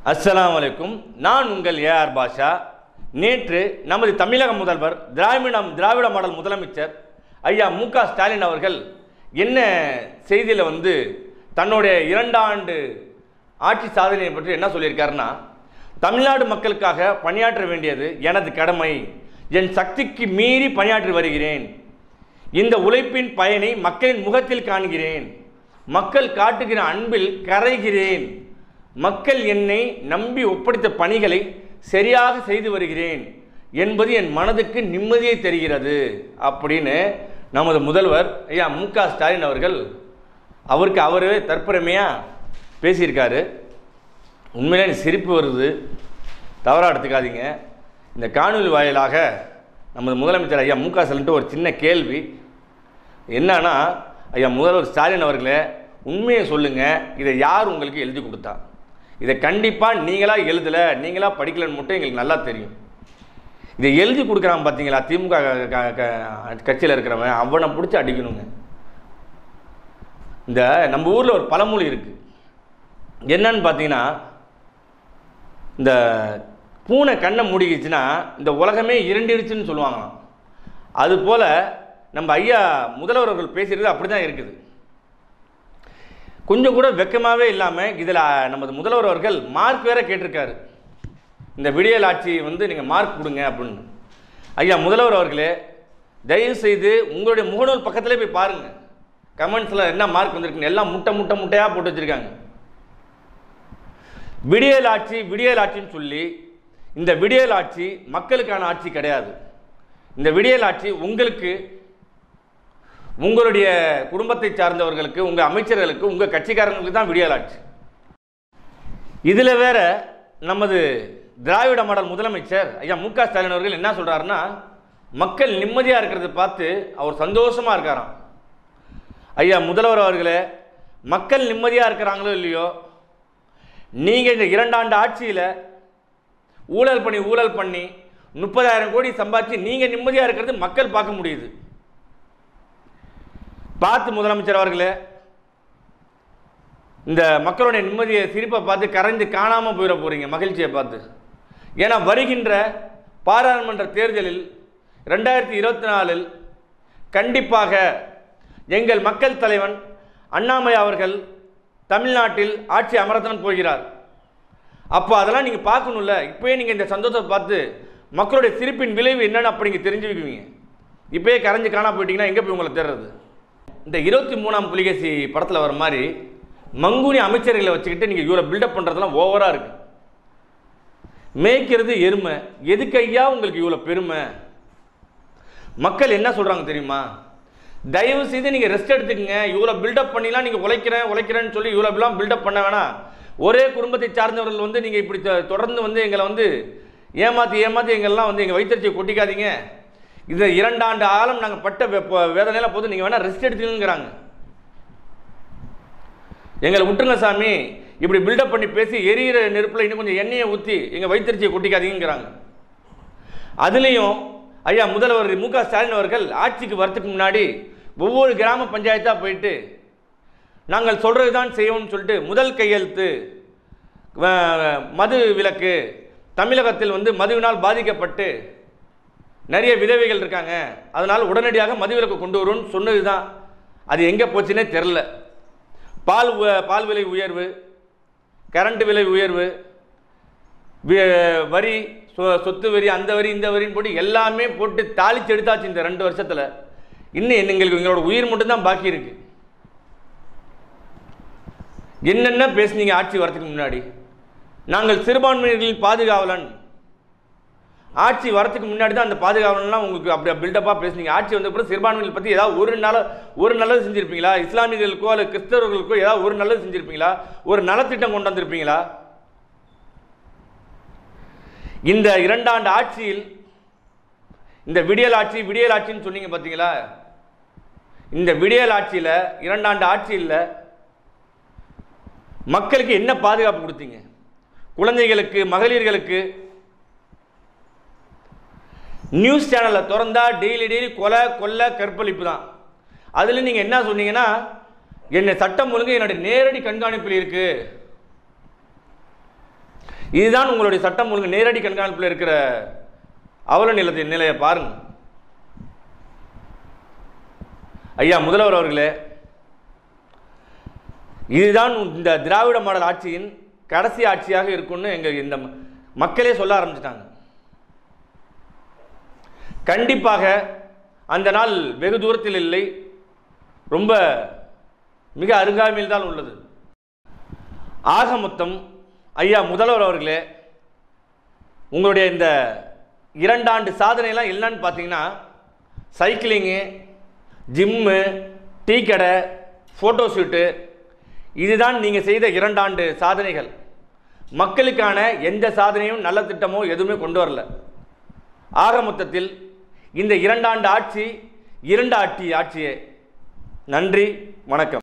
அஸ்ஸலாமு அலைக்கும். நான் உங்கள் ஏஆர் பாஷா. நேற்று நமது தமிழக முதல்வர் திராவிட மாடல் முதலமைச்சர் ஐயா மு க ஸ்டாலின் அவர்கள் என்ன செய்தியில் தன்னுடைய 2 ஆண்டு ஆட்சி சாதனையை பற்றி என்ன சொல்லியிருக்காருன்னா, தமிழ்நாடு மக்களுக்காக பணியாற்ற வேண்டியது எனது கடமை, என் சக்திக்கு மீறி பணியாற்றி வருகிறேன், இந்த உழைப்பின் பயனை மக்களின் முகத்தில் காண்கிறேன், மக்கள் காட்டுகிற அன்பில் கரைகிறேன், மக்கள் என்னை நம்பி ஒப்படைத்த பணிகளை சரியாக செய்து வருகிறேன் என்பது என் மனதுக்கு நிம்மதியை தருகிறது அப்படின்னு நமது முதல்வர் ஐயா மு க ஸ்டாலின் அவர்கள் அவரே தற்பெருமையாக பேசியிருக்காரு. உண்மையிலே எனக்கு சிரிப்பு வருது, தவறாக எடுத்துக்காதீங்க. இந்த காணொலி வாயிலாக நமது முதலமைச்சர் ஐயா மு க ஸ்டாலின்ட்டு ஒரு சின்ன கேள்வி என்னன்னா, ஐயா முதல்வர் ஸ்டாலின் அவர்களே, உண்மையை சொல்லுங்கள், இதை யார் உங்களுக்கு எழுதி கொடுத்தா? இதை கண்டிப்பாக நீங்களாக எழுதலை, நீங்களாக படிக்கலன்னு மட்டும் எங்களுக்கு நல்லா தெரியும். இதை எழுதி கொடுக்குறான் பார்த்தீங்களா திமுக கட்சியில் இருக்கிறவன், அவனை பிடிச்சி அடிக்கணுங்க. இந்த நம்ம ஊரில் ஒரு பழமொழி இருக்குது, என்னன்னு பார்த்தீங்கன்னா, இந்த பூனை கண்ணை மூடிக்கிச்சுன்னா இந்த உலகமே இருண்டிடுச்சுன்னு சொல்லுவாங்களாம். அதுபோல் நம்ம ஐயா முதல்வர் அவர்கள் பேசுகிறது அப்படி தான் இருக்குது. கொஞ்சம் கூட வெக்கமாகவே இல்லாமல் இதில் நமது முதல்வர் அவர்கள் மார்க் வேறு கேட்டிருக்காரு. இந்த விடியல் ஆட்சி நீங்கள் மார்க் கொடுங்க அப்படின்னு. ஐயா முதல்வர் அவர்களே, தயவுசெய்து உங்களுடைய முகநூல் பக்கத்திலே போய் பாருங்கள், கமெண்ட்ஸில் என்ன மார்க் வந்திருக்குன்னு. எல்லாம் முட்டையாக போட்டு வச்சுருக்காங்க. விடியல் ஆட்சின்னு சொல்லி, இந்த விடியல் ஆட்சி மக்களுக்கான ஆட்சி கிடையாது. இந்த விடியல் ஆட்சி உங்களுக்கு, உங்களுடைய குடும்பத்தை சார்ந்தவர்களுக்கு, உங்கள் அமைச்சர்களுக்கு, உங்கள் கட்சிக்காரங்களுக்கு தான் விடியல் ஆட்சி. இதில் வேற நமது திராவிட மாடல் முதலமைச்சர் ஐயா மு க ஸ்டாலின் அவர்கள் என்ன சொல்கிறாருன்னா, மக்கள் நிம்மதியாக இருக்கிறத பார்த்து அவர் சந்தோஷமாக இருக்காராம். ஐயா முதல்வர் அவர்களே, மக்கள் நிம்மதியாக இருக்கிறாங்களோ இல்லையோ, நீங்கள் இந்த 2 ஆண்டு ஆட்சியில் ஊழல் பண்ணி 30,000 கோடி சம்பாதிச்சு நீங்கள் நிம்மதியாக இருக்கிறது மக்கள் பார்க்க முடியுது. பார்த்து முதலமைச்சர் அவர்களே, இந்த மக்களுடைய நிம்மதியை சிரிப்பை பார்த்து கரைந்து காணாமல் போயிட போகிறீங்க மகிழ்ச்சியை பார்த்து. ஏன்னா வருகின்ற பாராளுமன்ற தேர்தலில் 2024 கண்டிப்பாக எங்கள் மக்கள் தலைவன் அண்ணாமலை அவர்கள் தமிழ்நாட்டில் ஆட்சி அமரத்தான் போகிறார். அப்போ அதெல்லாம் நீங்கள் பார்க்கணும்ல. இப்போயே நீங்கள் இந்த சந்தோஷத்தை பார்த்து மக்களுடைய சிரிப்பின் விளைவு என்னென்னு அப்படி நீங்கள் தெரிஞ்சுக்குவீங்க. இப்போயே கரைஞ்சு காணா போயிட்டீங்கன்னா எங்கே போய் உங்களை தேடுறது? இந்த 23ஆம் புலிகேசி படத்தில் வர மாதிரி மங்குனி அமைச்சர்களை வச்சுக்கிட்டு நீங்கள் இவ்வளோ பில்டப் பண்ணுறதுலாம் ஓவராக இருக்குது. மேய்க்கிறது எருமை, எதுக்கு ஐயா உங்களுக்கு இவ்வளோ பெருமை? மக்கள் என்ன சொல்கிறாங்க தெரியுமா? தயவு செய்து நீங்கள் ரெஸ்ட் எடுத்துக்கங்க. இவ்வளோ பில்டப் பண்ணிலாம் நீங்கள் உழைக்கிறேன்னு சொல்லி இவ்வளோலாம் பில்டப் பண்ண வேணாம். ஒரே குடும்பத்தை சார்ந்தவர்கள் நீங்கள் இப்படி தொடர்ந்து எங்களை ஏமாற்றி எங்கள்லாம் எங்கள் வயிற்றுச்சியை கொட்டிக்காதீங்க. இது 2 ஆண்டு ஆழம் நாங்கள் பட்ட வேதனையெல்லாம் போது நீங்கள் வேணால் ரெஸ்ட் எடுத்துக்கங்கிறாங்க. எங்களை விட்டுருங்க சாமி, இப்படி பில்டப் பண்ணி பேசி எரியிற நெருப்பில் இன்னும் கொஞ்சம் எண்ணெயை ஊற்றி எங்கள் வயிற்றுச்சியை கொட்டிக்காதீங்கிறாங்க. அதுலேயும் ஐயா முதல்வர் மு க ஸ்டாலின் அவர்கள் ஆட்சிக்கு வரத்துக்கு முன்னாடி ஒவ்வொரு கிராம பஞ்சாயத்தாக போயிட்டு நாங்கள் சொல்கிறது தான் செய்வோம்னு சொல்லிட்டு முதல் கையெழுத்து மது விலக்கு, தமிழகத்தில் மதுவினால் பாதிக்கப்பட்டு நிறைய விதவைகள் இருக்காங்க, அதனால் உடனடியாக மதுவிலக்கு கொண்டு வருவோம்னு சொன்னது தான். அது எங்கே போச்சுன்னே தெரில. பால் விலை உயர்வு, கரண்ட் விலை உயர்வு, வரி, சொத்து வரி, அந்த வரி இந்த வரின்னு போட்டு எல்லாமே போட்டு தாளிச்சு எடுத்தாச்சு இந்த 2 வருஷத்தில். இன்னும் எங்களோட உயிர் மட்டும்தான் பாக்கி இருக்கு. என்னென்ன பேசுனீங்க ஆட்சி வரத்துக்கு முன்னாடி? நாங்கள் சிறுபான்மையினர்களின் பாதுகாவலன். ஆட்சி வரத்துக்கு முன்னாடி தான் அந்த பாதுகாவலன்லாம் உங்களுக்கு அப்படி பில்டப்பாக பேசுனீங்க. ஆட்சி வந்த பிறகு சிறுபான்மையினர் பற்றி ஏதாவது ஒரு நல்லது செஞ்சுருப்பீங்களா? இஸ்லாமியர்களுக்கோ அல்லது கிறிஸ்தவர்களுக்கோ ஏதாவது ஒரு நல்லது செஞ்சுருப்பீங்களா? ஒரு நலத்திட்டம் கொண்டு வந்திருப்பீங்களா? இந்த 2 ஆண்டு ஆட்சியில் இந்த விடியல் ஆட்சின்னு சொன்னீங்க பார்த்தீங்களா? இந்த விடியல் ஆட்சியில் 2 ஆண்டு ஆட்சியில் மக்களுக்கு என்ன பாதுகாப்பு கொடுத்தீங்க? குழந்தைகளுக்கு, மகளிர்களுக்கு நியூஸ் சேனலில் திறந்தா டெய்லி கொலை கொள்ளை கற்பழிப்பு தான். அதில் நீங்கள் என்ன சொன்னீங்கன்னா, என்ன சட்டம் ஒழுங்கு என்னுடைய நேரடி கண்காணிப்பில் இருக்குது, இதுதான் உங்களுடைய சட்டம் ஒழுங்கு நேரடி கண்காணிப்பில் இருக்கிற அவல நிலையை பாருங்க. ஐயா முதல்வர் அவர்களே, இதுதான் இந்த திராவிட மாடல் ஆட்சியின் கடைசி ஆட்சியாக இருக்கும்னு இந்த மக்களே சொல்ல ஆரம்பிச்சிட்டாங்க. கண்டிப்பாக அந்த நாள் வெகு தூரத்தில் இல்லை, ரொம்ப மிக அருகாமையில் தான் உள்ளது. ஆக மொத்தம் ஐயா முதல்வர் அவர்களே, உங்களுடைய இந்த 2 ஆண்டு சாதனைலாம் என்னன்னு பார்த்தீங்கன்னா, சைக்கிளிங்கு, ஜிம்மு, டீ கடை, ஃபோட்டோ ஷூட்டு, இதுதான் நீங்கள் செய்த 2 ஆண்டு சாதனைகள். மக்களுக்கான எந்த சாதனையும் நல்ல திட்டமோ எதுவுமே கொண்டு வரல. ஆக மொத்தத்தில் இந்த 2 ஆண்டு ஆட்சி 2 ஆட்சியே. நன்றி, வணக்கம்.